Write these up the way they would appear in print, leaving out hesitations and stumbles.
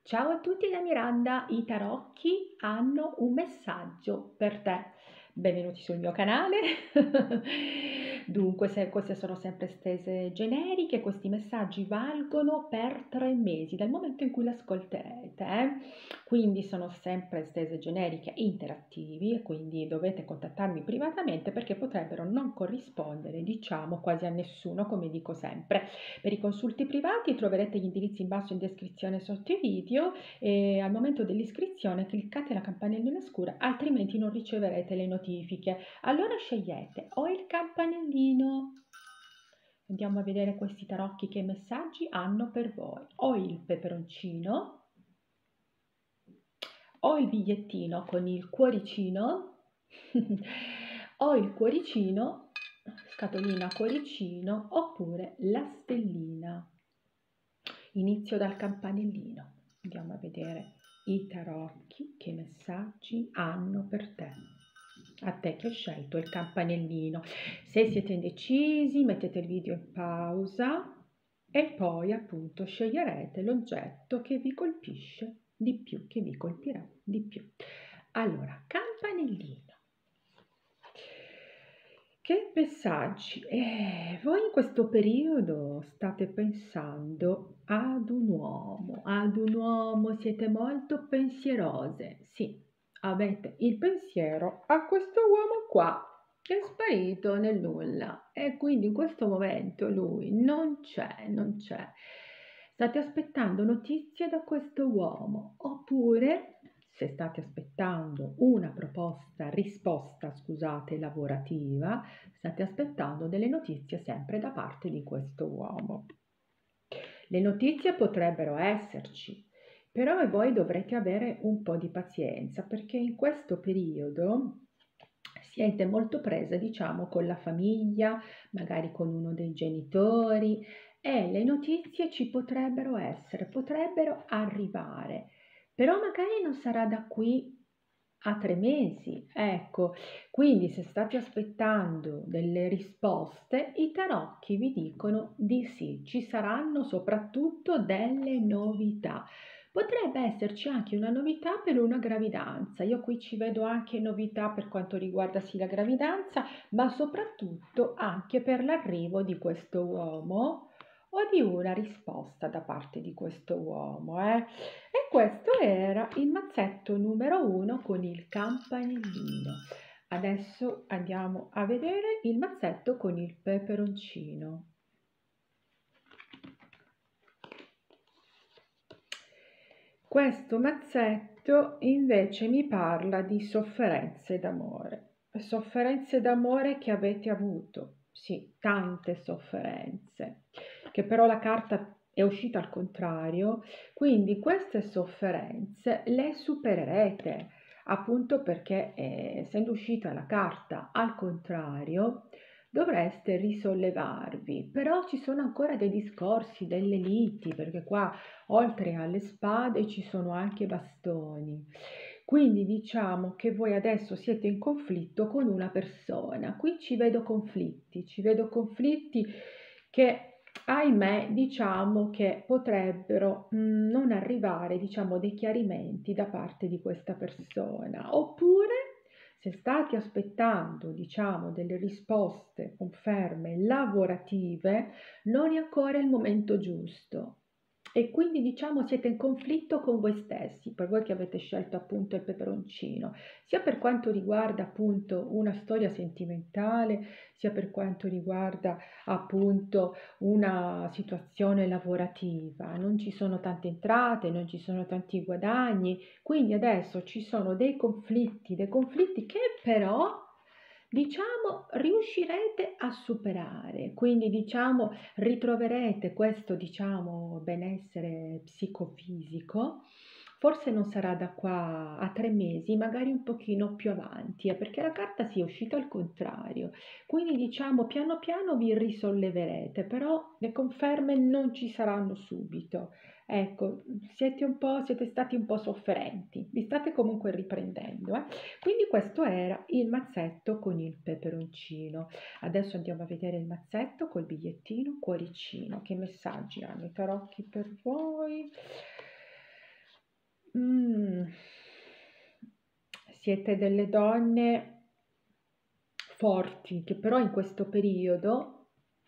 Ciao a tutti da Miranda, i tarocchi hanno un messaggio per te. Benvenuti sul mio canale. Dunque, queste sono sempre stese generiche, questi messaggi valgono per 3 mesi dal momento in cui l'ascolterete. Quindi sono sempre stese generiche interattivi, quindi dovete contattarmi privatamente perché potrebbero non corrispondere, diciamo, quasi a nessuno, come dico sempre. Per i consulti privati troverete gli indirizzi in basso in descrizione sotto i video e al momento dell'iscrizione cliccate la campanellina scura, altrimenti non riceverete le notifiche. Allora scegliete o il campanellino, andiamo a vedere questi tarocchi che messaggi hanno per voi, o il peperoncino, o il bigliettino con il cuoricino, o il cuoricino, scatolina cuoricino, oppure la stellina. Inizio dal campanellino. Andiamo a vedere i tarocchi che messaggi hanno per te. A te che hai scelto il campanellino. Se siete indecisi, mettete il video in pausa e poi appunto sceglierete l'oggetto che vi colpisce di più, che vi colpirà di più. Allora, campanellino. Che messaggi? Voi in questo periodo state pensando ad un uomo, siete molto pensierose. Sì, avete il pensiero a questo uomo qua che è sparito nel nulla e quindi in questo momento lui non c'è, non c'è. State aspettando notizie da questo uomo oppure se state aspettando una risposta, scusate, lavorativa, state aspettando delle notizie sempre da parte di questo uomo. Le notizie potrebbero esserci, però voi dovrete avere un po' di pazienza perché in questo periodo siete molto prese, diciamo, con la famiglia, magari con uno dei genitori e le notizie ci potrebbero essere, potrebbero arrivare, però magari non sarà da qui a 3 mesi, ecco. Quindi se state aspettando delle risposte, i tarocchi vi dicono di sì, ci saranno soprattutto delle novità. Potrebbe esserci anche una novità per una gravidanza. Io qui ci vedo anche novità per quanto riguarda sì la gravidanza, ma soprattutto anche per l'arrivo di questo uomo o di una risposta da parte di questo uomo. E questo era il mazzetto numero 1 con il campanellino. Adesso andiamo a vedere il mazzetto con il peperoncino. Questo mazzetto invece mi parla di sofferenze d'amore che avete avuto, sì, tante sofferenze, che però la carta è uscita al contrario, quindi queste sofferenze le supererete, appunto perché essendo uscita la carta al contrario, dovreste risollevarvi, però ci sono ancora dei discorsi, delle liti, perché qua oltre alle spade ci sono anche bastoni. Quindi diciamo che voi adesso siete in conflitto con una persona. Qui ci vedo conflitti che ahimè diciamo che potrebbero non arrivare, diciamo, dei chiarimenti da parte di questa persona. Oppure se state aspettando, diciamo, delle risposte, conferme lavorative, non è ancora il momento giusto e quindi diciamo siete in conflitto con voi stessi, per voi che avete scelto appunto il peperoncino, sia per quanto riguarda appunto una storia sentimentale, sia per quanto riguarda appunto una situazione lavorativa. Non ci sono tante entrate, non ci sono tanti guadagni, quindi adesso ci sono dei conflitti che però diciamo riuscirete a superare, quindi diciamo ritroverete questo diciamo benessere psicofisico. Forse non sarà da qua a 3 mesi, magari un pochino più avanti, perché la carta si è uscita al contrario. Quindi diciamo piano piano vi risolleverete, però le conferme non ci saranno subito. Ecco, siete stati un po' sofferenti, vi state comunque riprendendo, eh? Quindi questo era il mazzetto con il peperoncino. Adesso andiamo a vedere il mazzetto col bigliettino cuoricino. Che messaggi hanno i tarocchi per voi? siete delle donne forti, che però in questo periodo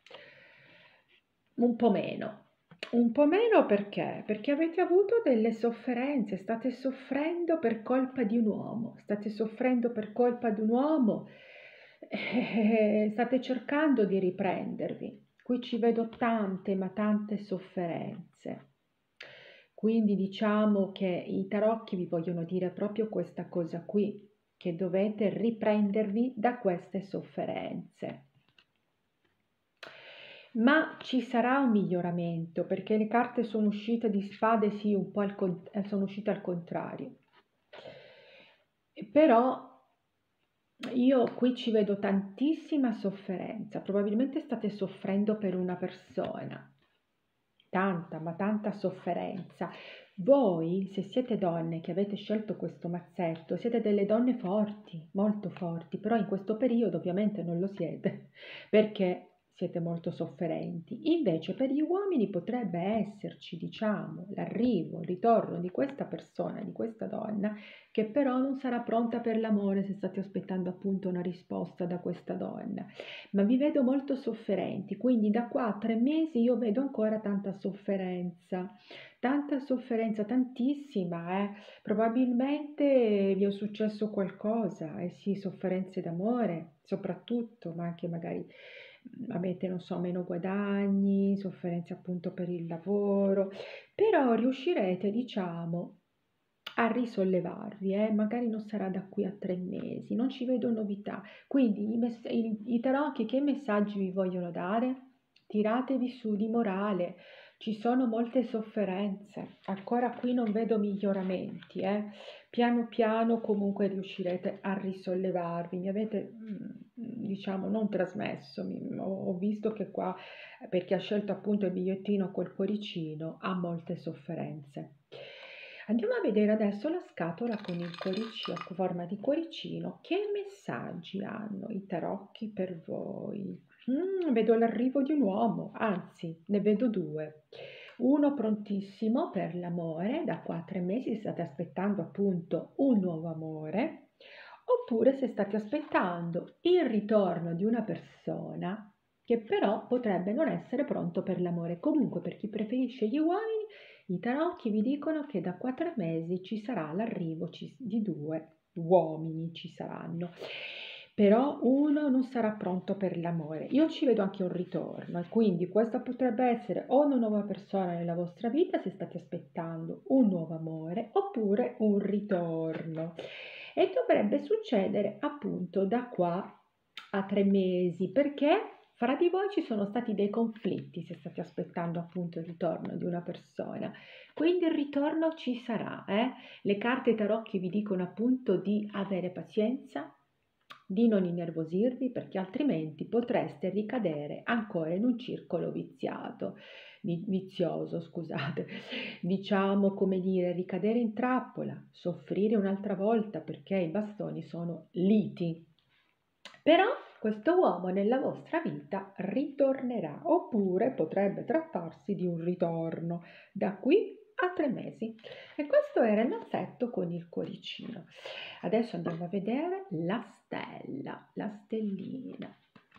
un po' meno. Un po' meno perché? Perché avete avuto delle sofferenze, state soffrendo per colpa di un uomo, state soffrendo per colpa di un uomo, state cercando di riprendervi. Qui ci vedo tante, ma tante sofferenze. Quindi diciamo che i tarocchi vi vogliono dire proprio questa cosa qui, che dovete riprendervi da queste sofferenze. Ma ci sarà un miglioramento perché le carte sono uscite di spade, sì, un po' sono uscite al contrario. Però io qui ci vedo tantissima sofferenza, probabilmente state soffrendo per una persona, tanta, ma tanta sofferenza. Voi, se siete donne che avete scelto questo mazzetto, siete delle donne forti, molto forti, però in questo periodo ovviamente non lo siete, perché siete molto sofferenti. Invece per gli uomini potrebbe esserci, diciamo, l'arrivo, il ritorno di questa persona, di questa donna, che però non sarà pronta per l'amore se state aspettando appunto una risposta da questa donna. Ma vi vedo molto sofferenti, quindi da qua a 3 mesi io vedo ancora tanta sofferenza, tantissima, probabilmente vi è successo qualcosa, eh sì, sofferenze d'amore soprattutto, ma anche magari avete, non so, meno guadagni, sofferenze appunto per il lavoro, però riuscirete, diciamo, a risollevarvi, magari non sarà da qui a 3 mesi, non ci vedo novità. Quindi i tarocchi che messaggi vi vogliono dare? Tiratevi su di morale, ci sono molte sofferenze, ancora qui non vedo miglioramenti, piano piano comunque riuscirete a risollevarvi. Mi avete, diciamo, non trasmesso, ho visto che qua, perché ha scelto appunto il bigliettino col cuoricino, ha molte sofferenze. Andiamo a vedere adesso la scatola con il cuoricino, a forma di cuoricino. Che messaggi hanno i tarocchi per voi? Vedo l'arrivo di un uomo, anzi, ne vedo due. Uno prontissimo per l'amore, da qua a 3 mesi state aspettando appunto un nuovo amore, oppure se state aspettando il ritorno di una persona che però potrebbe non essere pronto per l'amore. Comunque, per chi preferisce gli uomini, i tarocchi vi dicono che da qua a 3 mesi ci sarà l'arrivo di due uomini, ci saranno. Però uno non sarà pronto per l'amore. Io ci vedo anche un ritorno e quindi questa potrebbe essere o una nuova persona nella vostra vita se state aspettando un nuovo amore oppure un ritorno. E dovrebbe succedere appunto da qua a 3 mesi perché fra di voi ci sono stati dei conflitti se state aspettando appunto il ritorno di una persona. Quindi il ritorno ci sarà. Le carte tarocchi vi dicono appunto di avere pazienza, di non innervosirvi perché altrimenti potreste ricadere ancora in un circolo vizioso, scusate. Diciamo, come dire, ricadere in trappola, soffrire un'altra volta perché i bastoni sono liti. Però questo uomo nella vostra vita ritornerà, oppure potrebbe trattarsi di un ritorno da qui a 3 mesi. E questo era il mazzetto con il cuoricino. Adesso andiamo a vedere la stella, la stellina.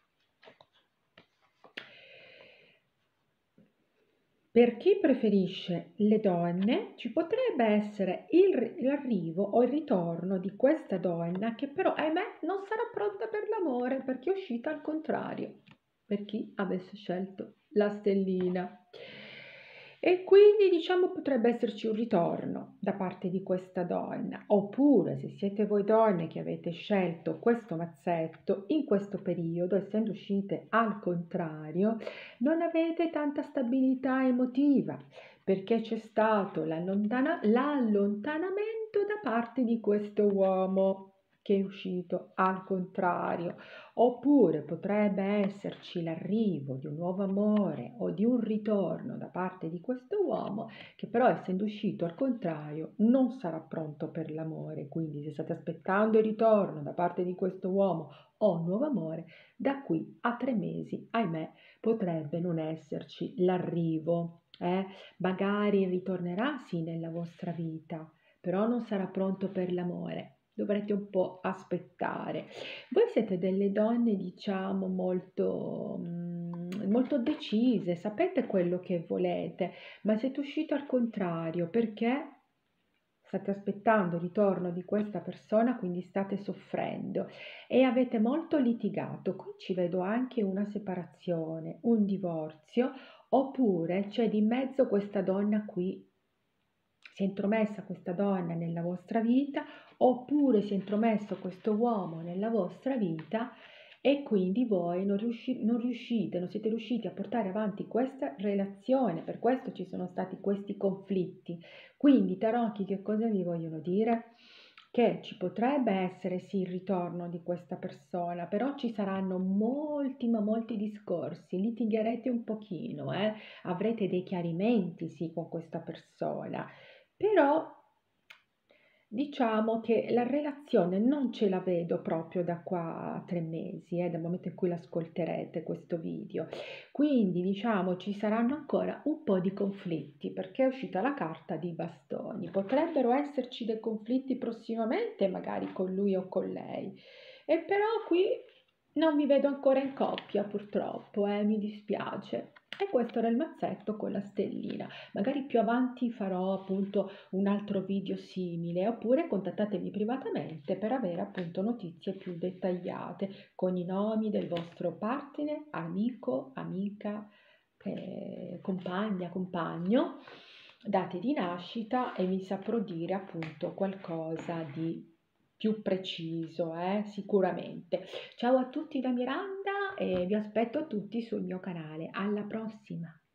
Per chi preferisce le donne, ci potrebbe essere l'arrivo o il ritorno di questa donna che però, ahimè, non sarà pronta per l'amore perché è uscita al contrario, per chi avesse scelto la stellina. E quindi diciamo potrebbe esserci un ritorno da parte di questa donna, oppure se siete voi donne che avete scelto questo mazzetto in questo periodo, essendo uscite al contrario, non avete tanta stabilità emotiva perché c'è stato l'allontanamento da parte di questo uomo che è uscito al contrario, oppure potrebbe esserci l'arrivo di un nuovo amore o di un ritorno da parte di questo uomo che però essendo uscito al contrario non sarà pronto per l'amore, quindi se state aspettando il ritorno da parte di questo uomo o un nuovo amore, da qui a 3 mesi, ahimè, potrebbe non esserci l'arrivo. Magari ritornerà sì nella vostra vita, però non sarà pronto per l'amore. dovrete un po' aspettare. Voi siete delle donne, diciamo, molto decise, sapete quello che volete, ma siete uscite al contrario perché state aspettando il ritorno di questa persona, quindi state soffrendo e avete molto litigato. Qui ci vedo anche una separazione, un divorzio, oppure c'è di mezzo questa donna qui, si è intromessa questa donna nella vostra vita, oppure si è intromesso questo uomo nella vostra vita e quindi voi non siete riusciti a portare avanti questa relazione, per questo ci sono stati questi conflitti. Quindi i tarocchi che cosa vi vogliono dire? Che ci potrebbe essere sì il ritorno di questa persona, però ci saranno molti, ma molti discorsi, litigherete un pochino, avrete dei chiarimenti sì con questa persona, però diciamo che la relazione non ce la vedo proprio da qua a 3 mesi, dal momento in cui l'ascolterete questo video. Quindi diciamo ci saranno ancora un po' di conflitti perché è uscita la carta di bastoni. Potrebbero esserci dei conflitti prossimamente, magari con lui o con lei. E però qui non vi vedo ancora in coppia, purtroppo, mi dispiace. E questo era il mazzetto con la stellina. Magari più avanti farò appunto un altro video simile, oppure contattatemi privatamente per avere appunto notizie più dettagliate con i nomi del vostro partner, amico, amica, compagna, compagno, date di nascita e vi saprò dire appunto qualcosa di più preciso, sicuramente. Ciao a tutti da Miranda e vi aspetto tutti sul mio canale. Alla prossima!